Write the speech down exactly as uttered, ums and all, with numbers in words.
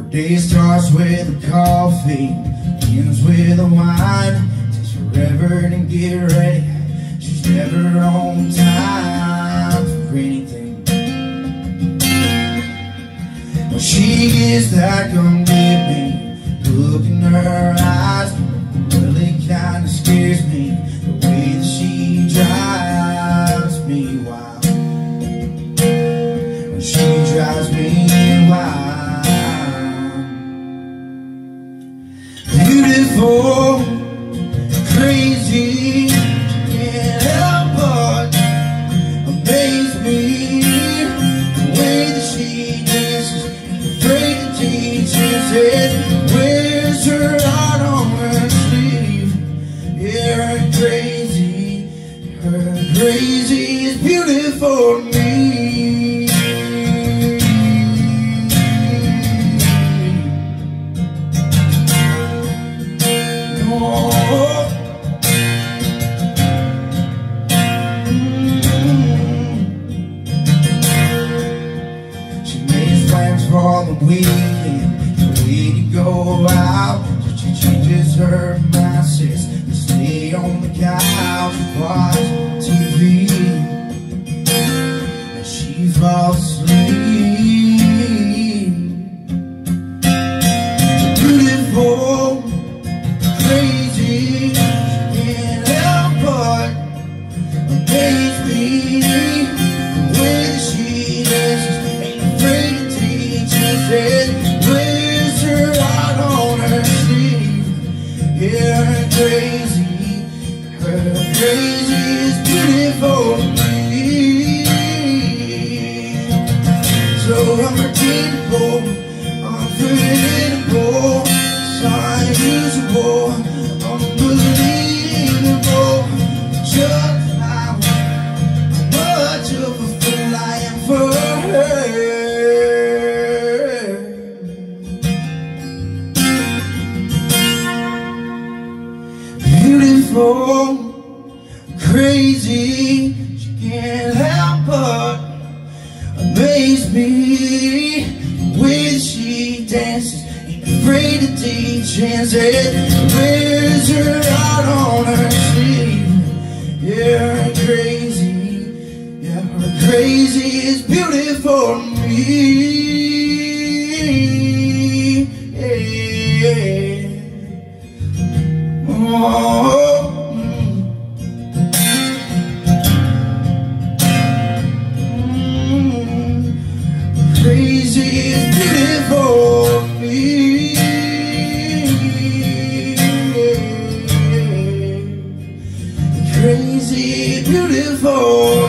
Day starts with a coffee, ends with a wine. Takes forever to get ready. She's never on time for anything. When she gets that come with me, look in her eyes really kinda scares me. The way that she drives me wild. When she drives me wild. Beautiful, crazy, can't help but amaze me. The way that she dances, afraid to teach his head, wears her heart on her sleeve. Yeah, her crazy, her crazy is beautiful to me. For the weekend, the way to go out, so she changes her mindsets to stay on the couch and watch T V, and she falls asleep. Beautiful, crazy, she can't help but amaze me. The way that she dances, ain't afraid to teach his head, wears her heart on her sleeve. Yeah, her crazy, her crazy is beautiful to me. So unpredictable, unforgettable, so unusual, unbelievable. Just how much of a fool I am for her. Beautiful, crazy, she can't help but amaze me. The way that she dances, ain't afraid to teach hands head, wears her heart on her sleeve. Yeah, her crazy, yeah, her crazy is beautiful to me. Yeah. Oh. Crazy is beautiful to me. Crazy, beautiful.